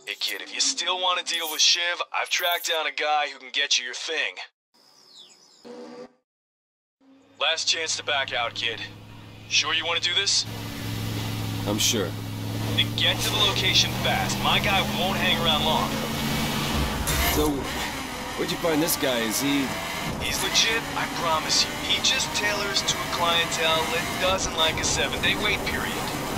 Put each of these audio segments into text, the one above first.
Hey kid, if you still want to deal with Shiv, I've tracked down a guy who can get you your thing. Last chance to back out, kid. Sure you want to do this? I'm sure. Then get to the location fast. My guy won't hang around long. So, where'd you find this guy? Is he... He's legit, I promise you. He just tailors to a clientele that doesn't like a 7-day wait period.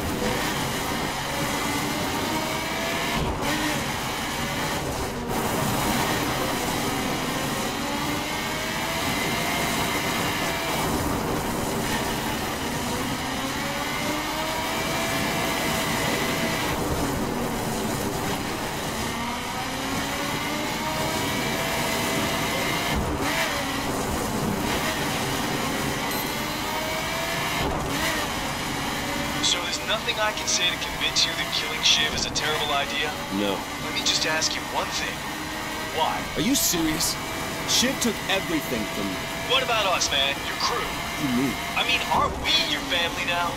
Nothing I can say to convince you that killing Shiv is a terrible idea? No. Let me just ask you one thing. Why? Are you serious? Shiv took everything from me. What about us, man? Your crew? What do you mean? I mean, aren't we your family now?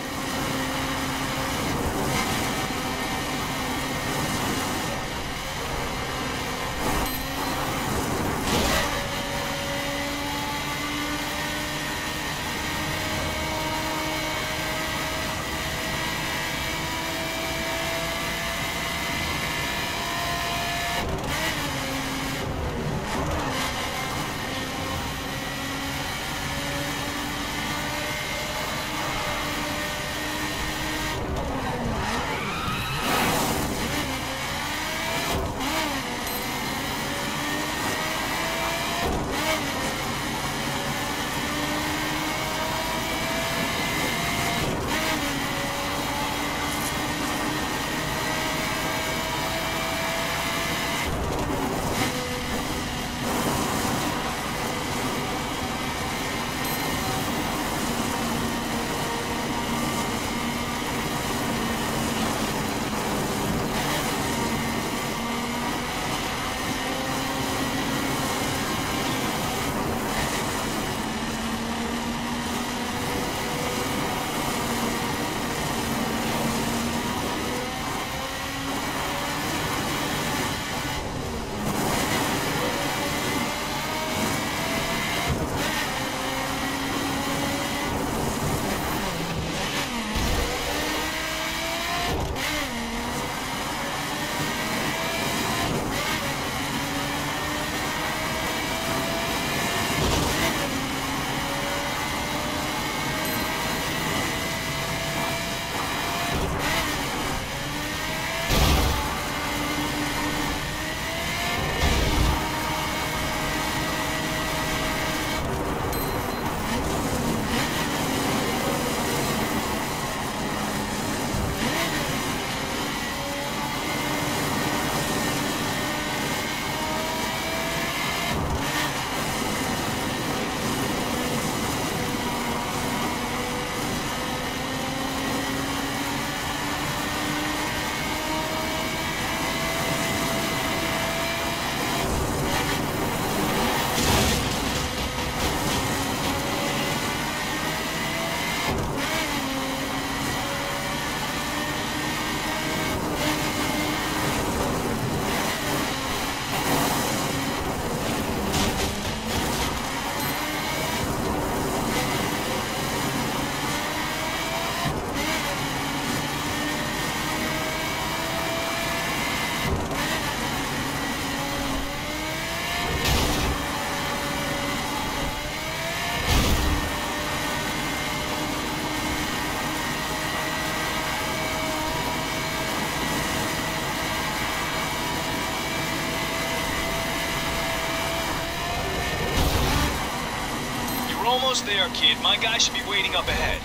Almost there, kid. My guy should be waiting up ahead.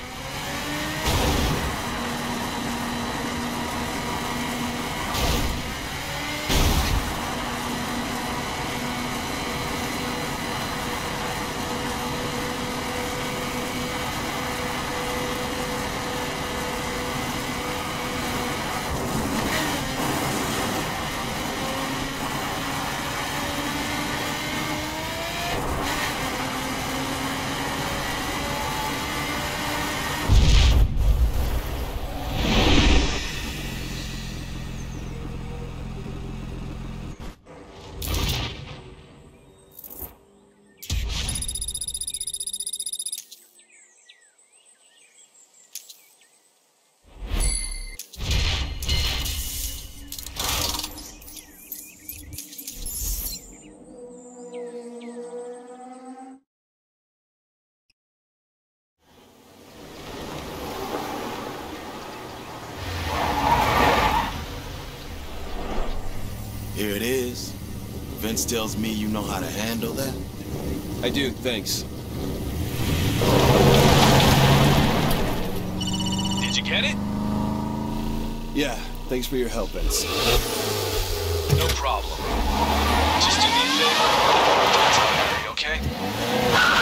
Vince tells me you know how to handle that. I do, thanks. Did you get it? Yeah, thanks for your help, Vince. No problem. Just do me a favor. Don't tell Harry, okay?